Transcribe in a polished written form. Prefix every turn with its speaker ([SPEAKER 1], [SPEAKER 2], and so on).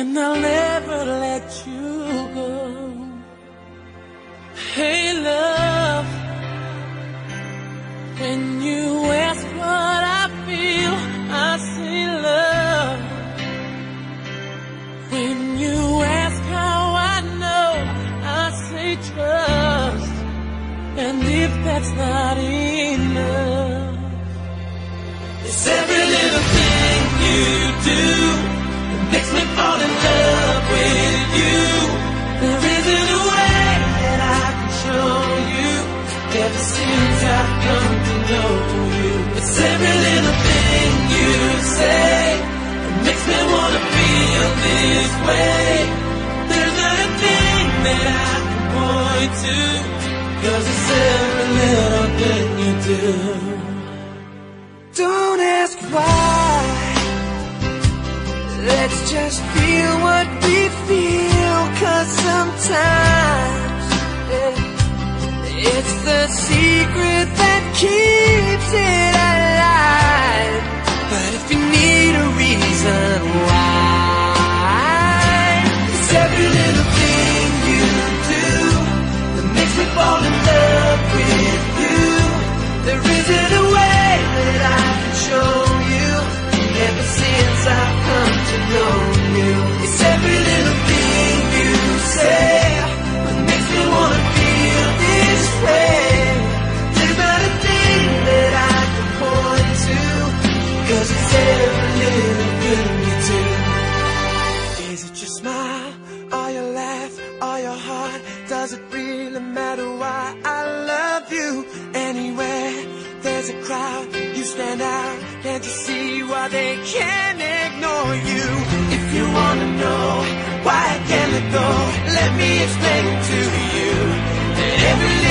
[SPEAKER 1] and I'll never let you go. Hey love, when you ask what I feel, I say love. When you ask how I know, I say trust. And if that's not enough, it's every little thing you do that makes me fall in love with you. There isn't a way that I can show you ever since I've come to know you. It's every little thing you say that makes me wanna feel this way. There's not a thing that I can point to, 'cause it's every little thing you do. Don't ask why, let's just feel what we feel. 'Cause sometimes it's the secret that keeps it alive. But if you need a reason why, it's every little thing you do that makes me fall in love with you. There isn't a way that I can show you ever since I've come to know you. It's every little thing you say that makes me wanna feel this way. There's not a thing that I can point to, 'cause it's every little thing you do. Is it your smile, or your laugh, or your heart? Does it really matter why I love you? Anywhere there's a crowd, you stand out. Can't you see why they can't ignore you? If you wanna know why I can't let go, let me explain it to you. That every